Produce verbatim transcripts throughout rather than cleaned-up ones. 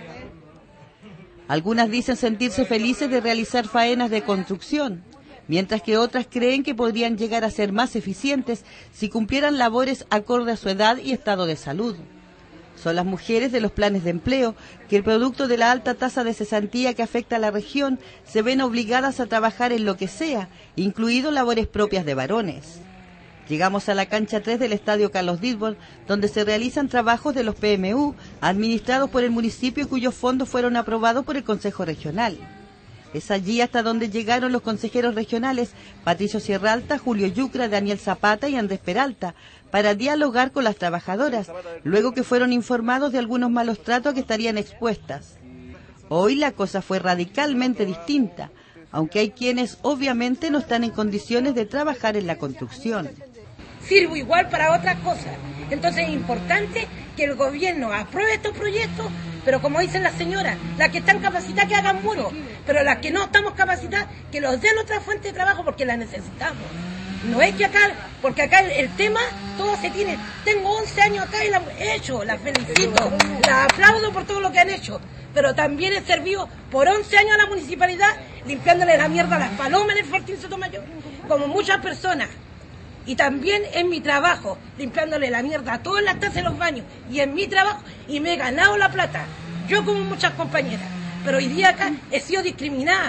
Algunas dicen sentirse felices de realizar faenas de construcción, mientras que otras creen que podrían llegar a ser más eficientes si cumplieran labores acorde a su edad y estado de salud. Son las mujeres de los planes de empleo que, el producto de la alta tasa de cesantía que afecta a la región, se ven obligadas a trabajar en lo que sea, incluido labores propias de varones. Llegamos a la cancha tres del Estadio Carlos Ditborn, donde se realizan trabajos de los P M U, administrados por el municipio y cuyos fondos fueron aprobados por el Consejo Regional. Es allí hasta donde llegaron los consejeros regionales Patricio Sierralta, Julio Yucra, Daniel Zapata y Andrés Peralta, para dialogar con las trabajadoras, luego que fueron informados de algunos malos tratos a que estarían expuestas. Hoy la cosa fue radicalmente distinta, aunque hay quienes obviamente no están en condiciones de trabajar en la construcción. Sirvo igual para otras cosas. Entonces es importante que el gobierno apruebe estos proyectos, pero como dicen las señoras, las que están capacitadas que hagan muros, pero las que no estamos capacitadas que los den otra fuente de trabajo porque las necesitamos. No es que acá, porque acá el, el tema, todo se tiene. Tengo once años acá y la he hecho, las felicito, las aplaudo por todo lo que han hecho, pero también he servido por once años a la municipalidad limpiándole la mierda a las palomas en el Fortín Sotomayor, como muchas personas. Y también en mi trabajo, limpiándole la mierda a todas las tazas de los baños. Y en mi trabajo, y me he ganado la plata. Yo como muchas compañeras. Pero hoy día acá he sido discriminada.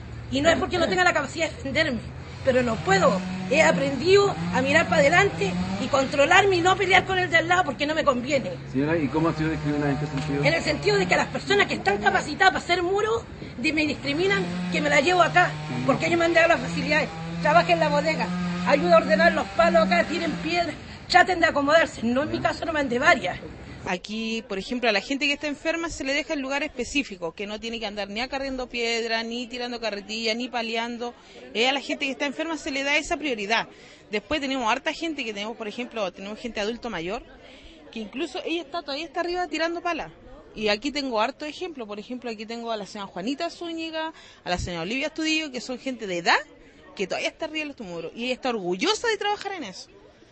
Y no es porque no tenga la capacidad de defenderme. Pero no puedo. He aprendido a mirar para adelante y controlarme y no pelear con el de al lado porque no me conviene. Señora, ¿y cómo ha sido discriminada en qué sentido? En el sentido de que las personas que están capacitadas para hacer muros me discriminan que me la llevo acá. Porque ellos me han dado las facilidades. Trabajen en la bodega. Ayuda a ordenar los palos acá, tiren piedras, traten de acomodarse. No, en mi caso no mandé varias. Aquí, por ejemplo, a la gente que está enferma se le deja en lugar específico, que no tiene que andar ni acarreando piedra, ni tirando carretilla, ni paliando. Eh, a la gente que está enferma se le da esa prioridad. Después tenemos harta gente que tenemos, por ejemplo, tenemos gente adulto mayor, que incluso ella está todavía está arriba tirando pala. Y aquí tengo harto ejemplo. Por ejemplo, aquí tengo a la señora Juanita Zúñiga, a la señora Olivia Estudillo, que son gente de edad, que todavía está arriba de los muros, y ella está orgullosa de trabajar en eso.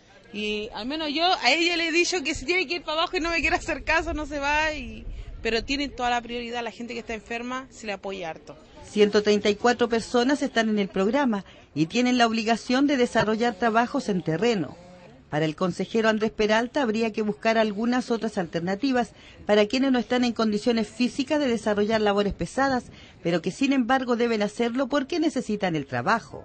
Y al menos yo a ella le he dicho que si tiene que ir para abajo y no me quiere hacer caso, no se va, y... pero tienen toda la prioridad. La gente que está enferma se le apoya harto. ciento treinta y cuatro personas están en el programa y tienen la obligación de desarrollar trabajos en terreno. Para el consejero Andrés Peralta habría que buscar algunas otras alternativas para quienes no están en condiciones físicas de desarrollar labores pesadas, pero que sin embargo deben hacerlo porque necesitan el trabajo.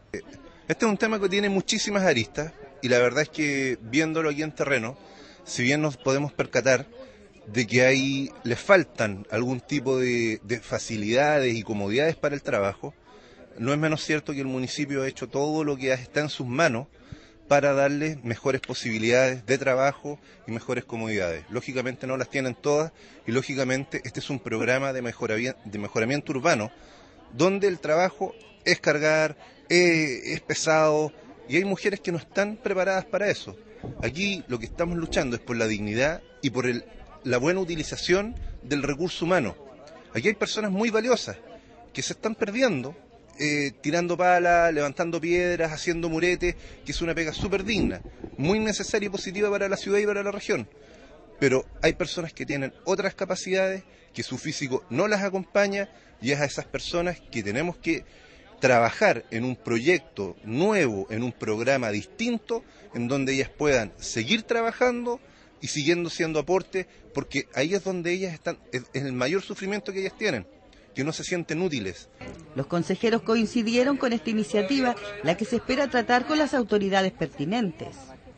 Este es un tema que tiene muchísimas aristas y la verdad es que viéndolo aquí en terreno, si bien nos podemos percatar de que ahí les faltan algún tipo de, de facilidades y comodidades para el trabajo, no es menos cierto que el municipio ha hecho todo lo que está en sus manos para darles mejores posibilidades de trabajo y mejores comodidades. Lógicamente no las tienen todas y lógicamente este es un programa de mejoramiento, de mejoramiento urbano donde el trabajo es cargar, es, es pesado y hay mujeres que no están preparadas para eso. Aquí lo que estamos luchando es por la dignidad y por el, la buena utilización del recurso humano. Aquí hay personas muy valiosas que se están perdiendo Eh, tirando palas, levantando piedras, haciendo muretes, que es una pega súper digna, muy necesaria y positiva para la ciudad y para la región. Pero hay personas que tienen otras capacidades, que su físico no las acompaña, y es a esas personas que tenemos que trabajar en un proyecto nuevo, en un programa distinto, en donde ellas puedan seguir trabajando y siguiendo siendo aporte, porque ahí es donde ellas están, es, es el mayor sufrimiento que ellas tienen, que no se sienten útiles. Los consejeros coincidieron con esta iniciativa, la que se espera tratar con las autoridades pertinentes.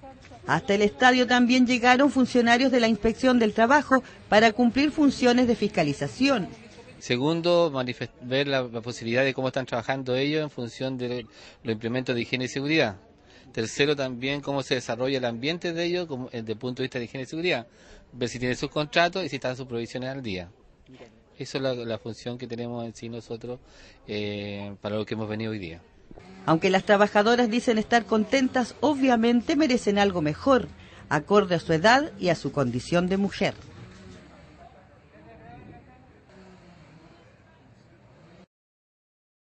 Hasta el estadio también llegaron funcionarios de la Inspección del Trabajo para cumplir funciones de fiscalización. Segundo, ver la, la posibilidad de cómo están trabajando ellos en función de los implementos de higiene y seguridad. Tercero, también cómo se desarrolla el ambiente de ellos como, desde el punto de vista de higiene y seguridad. Ver si tienen sus contratos y si están sus provisiones al día. Esa es la, la función que tenemos en sí nosotros eh, para lo que hemos venido hoy día. Aunque las trabajadoras dicen estar contentas, obviamente merecen algo mejor, acorde a su edad y a su condición de mujer.